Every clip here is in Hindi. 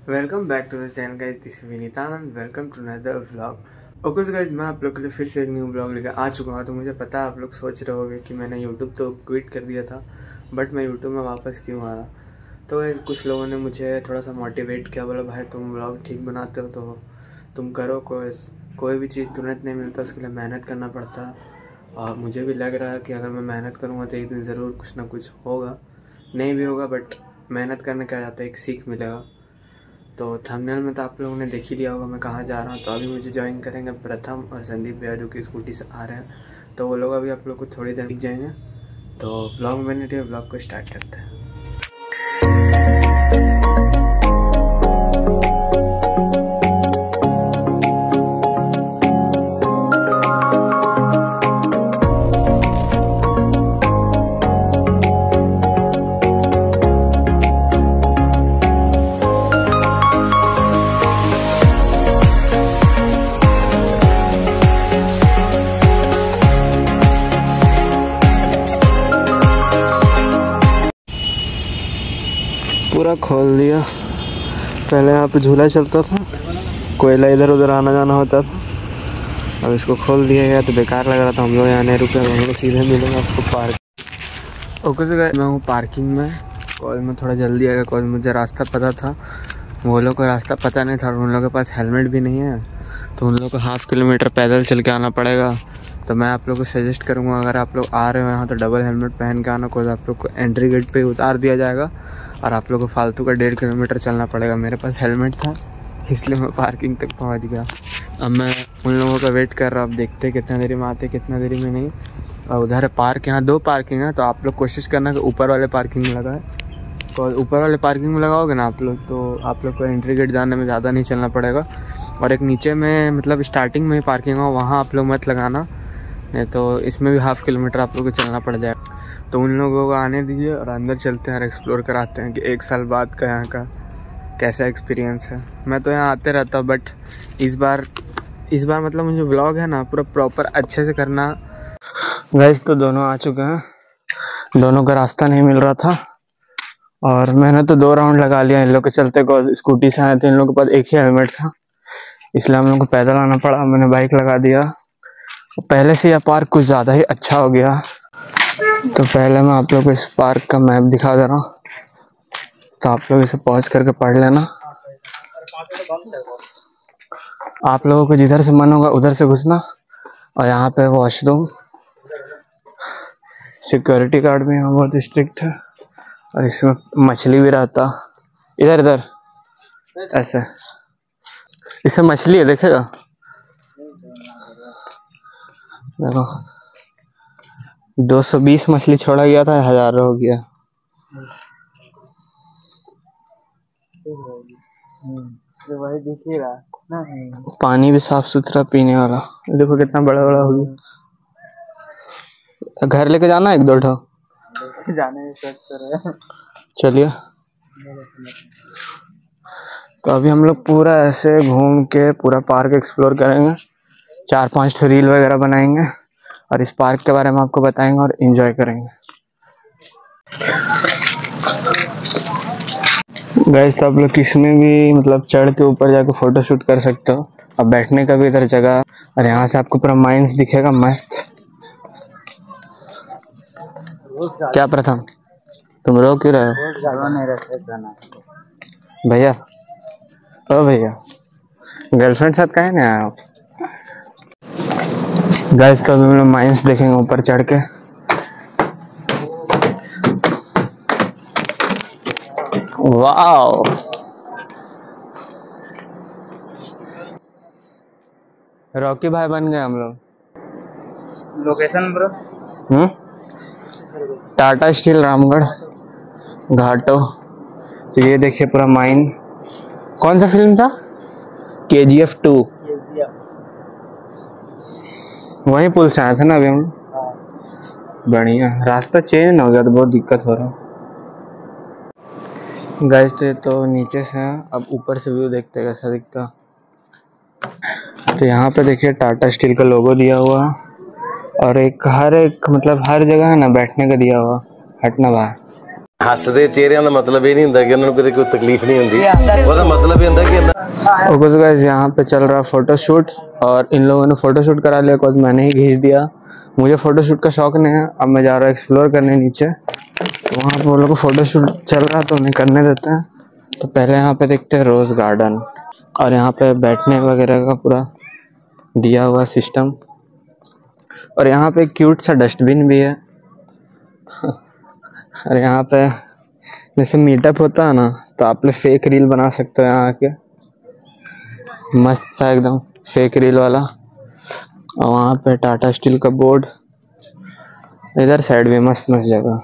Welcome back to the channel guys, this is Vinitanand. Welcome to another vlog. Okay guys, मैं आप लोग के लिए फिर से एक न्यू व्लॉग लेकर आ चुका हूँ। तो मुझे पता है आप लोग सोच रहे होंगे कि मैंने यूट्यूब तो क्विट कर दिया था, बट मैं यूट्यूब में वापस क्यों आया। तो गाइस कुछ लोगों ने मुझे थोड़ा सा मोटिवेट किया, बोला भाई तुम व्लॉग ठीक बनाते हो तो तुम करो। कोई भी चीज़ तुरंत नहीं मिलता, उसके लिए मेहनत करना पड़ता है। और मुझे भी लग रहा है कि अगर मैं मेहनत करूँगा तो एक दिन ज़रूर कुछ ना कुछ होगा, नहीं भी होगा बट मेहनत करने का जाता है, एक सीख मिलेगा। तो थंबनेल में तो आप लोगों ने देख ही लिया होगा मैं कहाँ जा रहा हूँ। तो अभी मुझे ज्वाइन करेंगे प्रथम और संदीप भैया, जो कि स्कूटी से आ रहे हैं। तो वो लोग अभी आप लोग को थोड़ी देर दिख जाएंगे। तो ब्लॉग में बने रहिए, ब्लॉग को स्टार्ट करते हैं। पूरा खोल दिया। पहले यहाँ पे झूला चलता था, कोयला इधर उधर आना जाना होता था। अब इसको खोल दिया गया तो बेकार लग रहा था। हम लोग यहाँ नहीं रुके, हम लोग सीधे मिलेंगे आपको पार्क। ओके सो गाइस, मैं हूँ पार्किंग में। कॉल में थोड़ा जल्दी आ गया, कॉल मुझे रास्ता पता था, वो लोग को रास्ता पता नहीं था। उन लोगों के पास हेलमेट भी नहीं है, तो उन लोग को 1/2 किलोमीटर पैदल चल के आना पड़ेगा। तो मैं आप लोग को सजेस्ट करूँगा, अगर आप लोग आ रहे हो यहाँ तो डबल हेलमेट पहन के आना। कोई आप लोग को एंट्री गेट पे उतार दिया जाएगा और आप लोग को फालतू का 1.5 किलोमीटर चलना पड़ेगा। मेरे पास हेलमेट था इसलिए मैं पार्किंग तक पहुँच गया। अब मैं उन लोगों का वेट कर रहा हूँ। अब देखते कितना देरी में आते, कितना देरी में नहीं। और उधर है पार्क, यहाँ 2 पार्किंग है। तो आप लोग कोशिश करना कि ऊपर वाले पार्किंग में लगाए। तो ऊपर वाले पार्किंग में लगाओगे ना आप लोग, तो आप लोग को एंट्री गेट जाने में ज़्यादा नहीं चलना पड़ेगा। और एक नीचे में मतलब स्टार्टिंग में पार्किंग हो, वहाँ आप लोग मत लगाना, नहीं तो इसमें भी 1/2 किलोमीटर आप लोग को चलना पड़ जाएगा। तो उन लोगों को आने दीजिए और अंदर चलते हैं और एक्सप्लोर कराते हैं कि 1 साल बाद का यहाँ का कैसा एक्सपीरियंस है। मैं तो यहाँ आते रहता हूँ, बट इस बार मतलब मुझे व्लॉग है ना पूरा प्रॉपर अच्छे से करना। गाइस तो दोनों आ चुके हैं, दोनों का रास्ता नहीं मिल रहा था और मैंने तो 2 राउंड लगा लिया इन लोग के चलते। स्कूटी से आए थे, इन लोगों के पास एक ही हेलमेट था, इसलिए हम लोग को पैदल आना पड़ा। मैंने बाइक लगा दिया। पहले से यह पार्क कुछ ज़्यादा ही अच्छा हो गया। तो पहले मैं आप लोग को इस पार्क का मैप दिखा दे रहा हूँ, तो आप लोग इसे पॉज करके पढ़ लेना। आप लोगों को जिधर से मन होगा उधर से घुसना। और यहाँ पे वॉशरूम, सिक्योरिटी गार्ड भी यहाँ बहुत स्ट्रिक्ट है। और इसमें मछली भी रहता, इधर इधर ऐसे, इसमें मछली है, देखेगा। देखो 220 मछली छोड़ा गया था, 1000 हो गया। वही दिखेगा ना, पानी भी साफ सुथरा पीने वाला। देखो कितना बड़ा बड़ा हो गया। घर लेके जाना है 1-2 ठो जाने चलिए। तो अभी हम लोग पूरा ऐसे घूम के पूरा पार्क एक्सप्लोर करेंगे, 4-5 ठो रील वगैरह बनाएंगे और इस पार्क के बारे में आपको बताएंगे और एंजॉय करेंगे। गाइस तो आप लोग किसमें भी मतलब चढ़ के ऊपर जाके फोटो शूट कर सकते हो। अब बैठने का भी इधर जगह, और यहाँ से आपको पूरा माइंस दिखेगा मस्त। क्या प्रथम, तुम रो क्यों रहे हो? भैया, ओ भैया, गर्लफ्रेंड साथ काहे ना आए आप? गाइस तो अभी हम लोग माइंस देखेंगे ऊपर चढ़ के। वाओ, रॉकी भाई बन गए हम लोग। Location bro, Tata steel Ramgarh Ghato. तो ये देखिए पूरा माइन। कौन सा फिल्म था? KGF 2। वही पुल से आए थे ना अभी हम। बढ़िया, रास्ता चेंज ना हो गया तो बहुत दिक्कत हो रहा। गाइस तो नीचे से है, अब ऊपर से व्यू देखते हैं कैसा दिखता। तो यहाँ पे देखिए टाटा स्टील का लोगो दिया हुआ, और हर एक मतलब हर जगह है ना बैठने का दिया हुआ। हटना बाहर। हसदे चेहरिਆਂ ਦਾ मतलब ये नहीं ਹੁੰਦਾ कि ਉਹਨਾਂ ਨੂੰ कोई तकलीफ नहीं ਹੁੰਦੀ ਉਹਦਾ मतलब ये ਹੁੰਦਾ कि कुछ गाइस यहाँ पे चल रहा फोटोशूट और इन लोगों ने फोटोशूट करा लिया कुछ मैंने ही खींच दिया। मुझे फोटोशूट का शौक नहीं है। अब मैं जा रहा हूँ एक्सप्लोर करने नीचे, तो वहाँ पे वो लोग को फोटोशूट चल रहा है तो उन्हें करने देते हैं। तो पहले यहाँ पे देखते हैं रोज गार्डन, और यहाँ पे बैठने वगैरह का पूरा दिया हुआ सिस्टम, और यहाँ पे क्यूट सा डस्टबिन भी है। और यहाँ पे जैसे मीटअप होता है ना, तो आप लोग फेक रील बना सकते हो यहाँ आके, मस्त सा एकदम फेक रील वाला। और वहाँ पे टाटा स्टील का बोर्ड, इधर साइड भी मस्त मस्त जगह,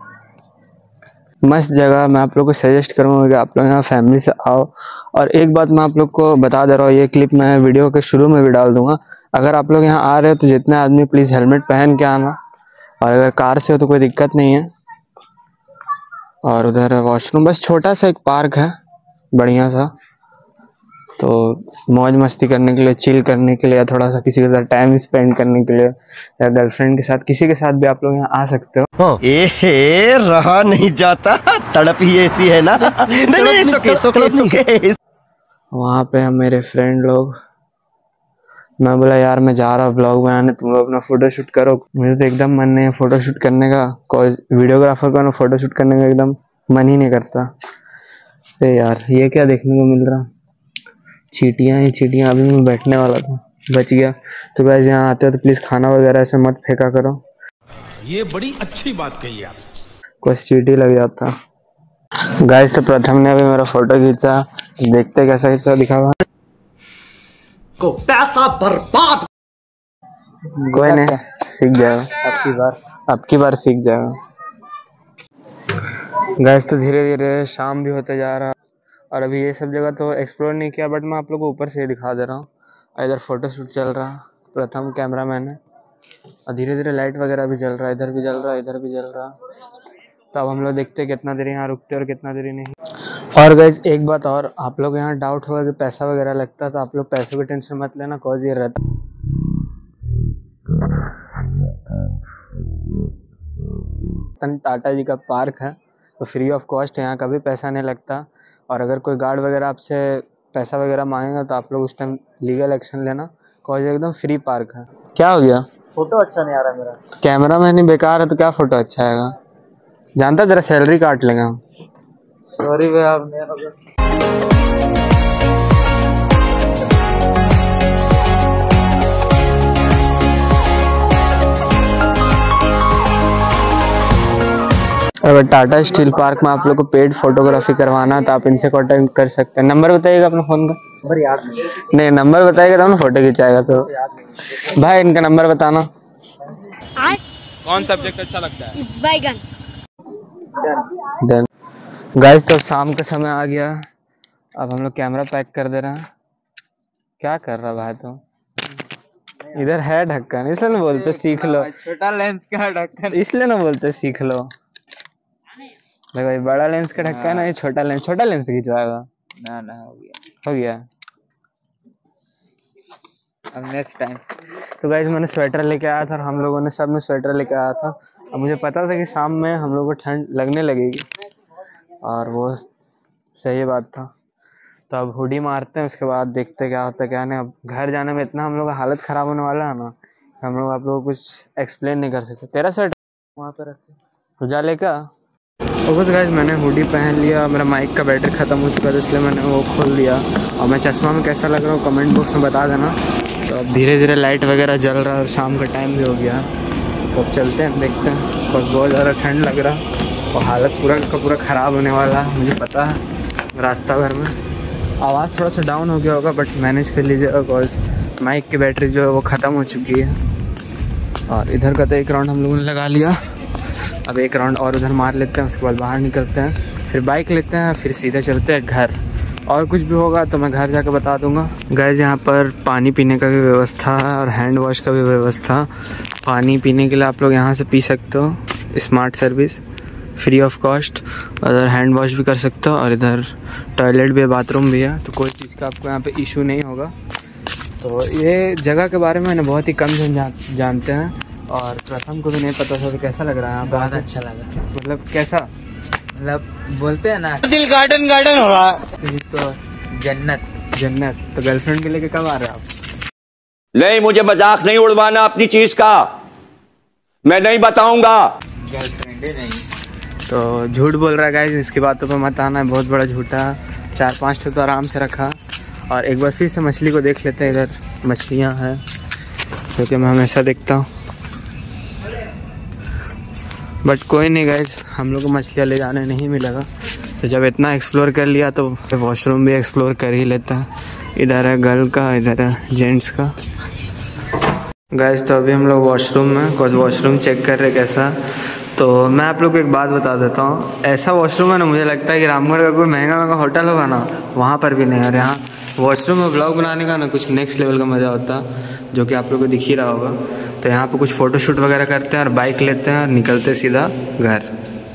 मस्त जगह। मैं आप लोग को सजेस्ट करूँगा कि आप लोग यहाँ फैमिली से आओ। और एक बात मैं आप लोग को बता दे रहा हूँ, ये क्लिप मैं वीडियो के शुरू में भी डाल दूंगा। अगर आप लोग यहाँ आ रहे हो तो जितने आदमी प्लीज़ हेलमेट पहन के आना, और अगर कार से हो तो कोई दिक्कत नहीं है। और उधर वॉशरूम, बस छोटा सा एक पार्क है बढ़िया सा, तो मौज मस्ती करने के लिए, चिल करने के लिए, या थोड़ा सा किसी के साथ टाइम स्पेंड करने के लिए, या गर्लफ्रेंड के साथ, किसी के साथ भी आप लोग यहाँ आ सकते हो। ए रहा नहीं जाता, तड़प ही ऐसी है ना। नहीं सुके वहाँ पे हम मेरे फ्रेंड लोग, मैं बोला यार मैं जा रहा हूँ ब्लॉग बनाने, तुम लोग अपना फोटोशूट करो। मुझे तो एकदम मन नहीं है फोटोशूट करने का, कोई वीडियोग्राफर को ना फोटोशूट करने का एकदम मन ही नहीं करता। अरे यार ये क्या देखने को मिल रहा, चींटियाँ ही चींटियाँ। अभी मैं बैठने वाला था, बच गया। तो गाइस यहाँ आते हो तो प्लीज़ खाना वगैरह ऐसे मत फेंका करो, ये बड़ी अच्छी बात कही आप। कुछ चींटी लग जाता। गाइस तो प्रथम ने अभी मेरा फोटो खींचा, देखते कैसा कैसा दिखा हुआ को पैसा बर्बाद। कोई नहीं, सीख जाएगा अब की बार सीख जाएगा। गाइस तो धीरे धीरे शाम भी होते जा रहा, और अभी ये सब जगह तो एक्सप्लोर नहीं किया, बट मैं आप लोगों को ऊपर से ही दिखा दे रहा हूँ। इधर फोटोशूट चल रहा, प्रथम कैमरा मैन है, और धीरे धीरे लाइट वगैरह भी जल रहा है, इधर भी जल रहा है, इधर भी जल रहा। तो अब हम लोग देखते हैं कितना देर यहाँ रुकते और कितना देरी नहीं। और गाइस एक बात और, आप लोग यहाँ डाउट होगा कि पैसा वगैरह लगता है, तो आप लोग पैसों की टेंशन मत लेना, कॉज ये रहता टाटा जी का पार्क है, तो फ्री ऑफ कॉस्ट है, यहाँ कभी पैसा नहीं लगता। और अगर कोई गार्ड वगैरह आपसे पैसा वगैरह मांगेगा तो आप लोग उस टाइम लीगल एक्शन लेना, कॉज एकदम फ्री पार्क है। क्या हो गया, फोटो अच्छा नहीं आ रहा मेरा, कैमरा मैन ही बेकार है तो क्या फोटो अच्छा आएगा, जानता तेरा सैलरी काट लेंगे हम। सॉरी भैया। अगर टाटा स्टील पार्क में आप लोग को पेड फोटोग्राफी करवाना तो आप इनसे कांटेक्ट कर सकते हैं। नंबर बताइएगा अपना फोन का। नंबर याद नहीं, नंबर बताइएगा तो ना फोटो खिंचाएगा। तो भाई इनका नंबर बताना। कौन सब्जेक्ट अच्छा लगता है? बैगन। गाइस तो शाम का समय आ गया, अब हम लोग कैमरा पैक कर दे रहे हैं। क्या कर रहा भाई तो इधर है ढक्कन, इसलिए ना बोलते सीख लो। छोटा लेंस का ढक्कन, इसलिए ना बोलते सीख लो। देखो ये बड़ा लेंस का ढक्कन है, ये छोटा लेंस खिंचवाएगा। ना हो गया अब नेक्स्ट टाइम। तो गाइस मैंने स्वेटर लेके आया था, और हम लोगों ने सब ने स्वेटर लेके आया था। अब मुझे पता था कि शाम में हम लोगों को ठंड लगने लगेगी, और वो सही बात था। तो अब हुडी मारते हैं, उसके बाद देखते क्या होता है क्या नहीं। अब घर जाने में इतना हम लोग का हालत ख़राब होने वाला है ना, हम लोग आप लोगों को कुछ एक्सप्लेन नहीं कर सकते। तेरा स्वेटर वहाँ पे रखे तो जा लेकर। तो बस गाइस मैंने हुडी पहन लिया, मेरा माइक का बैटरी ख़त्म हो चुका था, इसलिए मैंने वो खोल दिया। और मैं चश्मा में कैसा लग रहा हूँ कमेंट बॉक्स में बता देना। तो अब धीरे धीरे लाइट वगैरह जल रहा है, और शाम का टाइम भी हो गया, तो अब चलते हैं देखते हैं। बिकॉज बहुत ज़्यादा ठंड लग रहा, और हालत पूरा का पूरा ख़राब होने वाला है, मुझे पता है। रास्ता भर में आवाज़ थोड़ा सा डाउन हो गया होगा, बट मैनेज कर लीजिएगा, बिकॉज माइक की बैटरी जो है वो ख़त्म हो चुकी है। और इधर का तो एक राउंड हम लोगों ने लगा लिया, अब एक राउंड और उधर मार लेते हैं, उसके बाद बाहर निकलते हैं, फिर बाइक लेते हैं, फिर सीधे चलते हैं घर। और कुछ भी होगा तो मैं घर जाकर बता दूंगा। गाइस यहाँ पर पानी पीने का भी व्यवस्था है, और हैंड वॉश का भी व्यवस्था। पानी पीने के लिए आप लोग यहाँ से पी सकते हो, smart service free of cost. उधर हैंड वॉश भी कर सकते हो, और इधर टॉयलेट भी है, बाथरूम भी है, तो कोई चीज़ का आपको यहाँ पे इशू नहीं होगा। तो ये जगह के बारे में मैंने बहुत ही कम जन जानते हैं, और प्रथम को भी नहीं पता था। तो कैसा लग रहा है? बहुत अच्छा लगा। मतलब कैसा? मतलब बोलते हैं ना दिल गार्डन गार्डन हो रहा है। कि जिसको जन्नत। जन्नत। तो गर्लफ्रेंड के लेके कब आ रहे हो आप? नहीं, मुझे मजाक नहीं उड़वाना अपनी चीज का, मैं नहीं बताऊंगा। गर्लफ्रेंड ही नहीं। तो झूठ बोल रहा है गाइस, इसकी बातों पे मत आना, बहुत बड़ा झूठा। 4-5 तो आराम से रखा। और एक बार फिर से मछली को देख लेते हैं, इधर मछलियाँ हैं क्योंकि मैं हमेशा देखता हूँ। बट कोई नहीं गाइस, हम लोग को मछलियाँ ले जाने नहीं मिलेगा। तो जब इतना एक्सप्लोर कर लिया तो वॉशरूम भी एक्सप्लोर कर ही लेता है। इधर है गर्ल का, इधर है जेंट्स का। गाइस तो अभी हम लोग वॉशरूम में, कुछ वॉशरूम चेक कर रहे कैसा। तो मैं आप लोग को एक बात बता देता हूँ, ऐसा वॉशरूम है ना, मुझे लगता है कि रामगढ़ का कोई महंगा होटल होगा ना, वहाँ पर भी नहीं। और यहाँ वॉशरूम में ब्लॉग बनाने का ना कुछ नेक्स्ट लेवल का मज़ा होता है, जो कि आप लोग को दिख ही रहा होगा। तो यहाँ पर कुछ फ़ोटोशूट वगैरह करते हैं और बाइक लेते हैं और निकलते सीधा घर।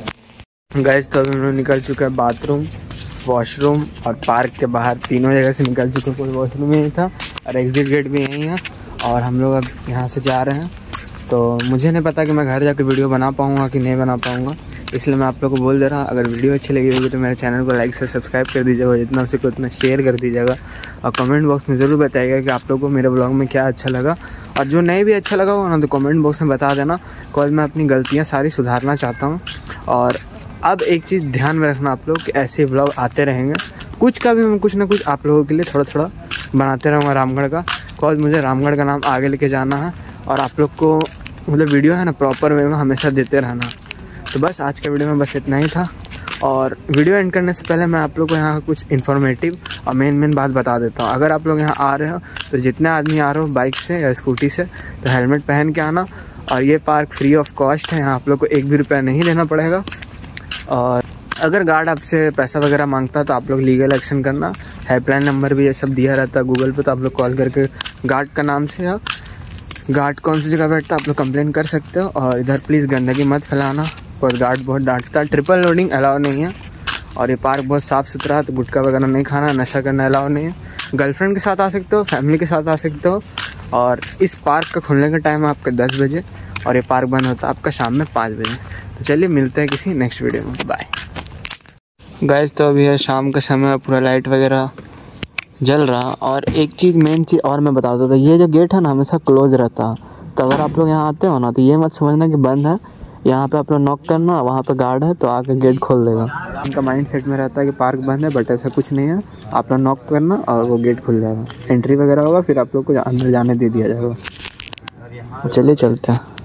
गाइस तो अभी हम लोग निकल चुके हैं बाथरूम, वॉशरूम और पार्क के बाहर, तीनों जगह से निकल चुके। कोई वॉशरूम यहीं था और एग्ज़िट गेट भी यहीं है। और हम लोग अब यहाँ से जा रहे हैं। तो मुझे नहीं पता कि मैं घर जाकर वीडियो बना पाऊँगा कि नहीं बना पाऊँगा, इसलिए मैं आप लोग को बोल दे रहा हूँ। अगर वीडियो अच्छी लगी होगी तो मेरे चैनल को लाइक से सब्सक्राइब कर दीजिएगा, जितना हो सके उतना शेयर कर दीजिएगा। और कमेंट बॉक्स में ज़रूर बताइएगा कि आप लोग को मेरे ब्लॉग में क्या अच्छा लगा। और जो नहीं भी अच्छा लगा हो ना, तो कमेंट बॉक्स में बता देना, बिकॉज़ मैं अपनी गलतियाँ सारी सुधारना चाहता हूँ। और अब एक चीज़ ध्यान में रखना आप लोग कि ऐसे व्लॉग आते रहेंगे, कुछ का भी मैं कुछ ना कुछ आप लोगों के लिए थोड़ा थोड़ा बनाते रहूँगा रामगढ़ का, बिकॉज़ मुझे रामगढ़ का नाम आगे लेके जाना है। और आप लोग को मतलब वीडियो है ना प्रॉपर वे में हमेशा देते रहना। तो बस आज के वीडियो में बस इतना ही था। और वीडियो एंड करने से पहले मैं आप लोग को यहाँ कुछ इन्फॉर्मेटिव और मेन बात बता देता हूँ। अगर आप लोग यहाँ आ रहे हो तो जितने आदमी आ रहे हो बाइक से या स्कूटी से, तो हेलमेट पहन के आना। और ये पार्क फ्री ऑफ कॉस्ट है, यहाँ आप लोग को 1 भी रुपया नहीं देना पड़ेगा। और अगर गार्ड आपसे पैसा वगैरह मांगता है तो आप लोग लीगल एक्शन करना। हेल्पलाइन नंबर भी ये सब दिया रहता है गूगल पे, तो आप लोग कॉल करके गार्ड का नाम से या गार्ड कौन सी जगह बैठता है आप लोग कंप्लेन कर सकते हो। और इधर प्लीज़ गंदगी मत फैलाना, और गार्ड बहुत डांटता है। ट्रिपल लोडिंग अलाउ नहीं है। और ये पार्क बहुत साफ़ सुथरा है, तो गुटखा वगैरह नहीं खाना, नशा करना अलाउ नहीं है। गर्लफ्रेंड के साथ आ सकते हो, फैमिली के साथ आ सकते हो। और इस पार्क का खुलने का टाइम है आपका 10 बजे और ये पार्क बंद होता है आपका शाम में 5 बजे। तो चलिए मिलते हैं किसी नेक्स्ट वीडियो में, बाय गाइस। तो अभी है शाम का समय, पूरा लाइट वगैरह जल रहा। और एक चीज़ मेन चीज़ और मैं बता देता, ये जो गेट है ना हमेशा क्लोज रहता है। तो अगर आप लोग यहाँ आते हो ना, तो ये मत समझना कि बंद है। यहाँ पे आप लोग नॉक करना, वहाँ पे गार्ड है तो आके गेट खोल देगा। उनका माइंड सेट में रहता है कि पार्क बंद है, बट ऐसा कुछ नहीं है। आप लोग नॉक करना और वो गेट खुल जाएगा, एंट्री वगैरह होगा, फिर आप लोग को अंदर जाने दे दिया जाएगा। चलिए चलते हैं।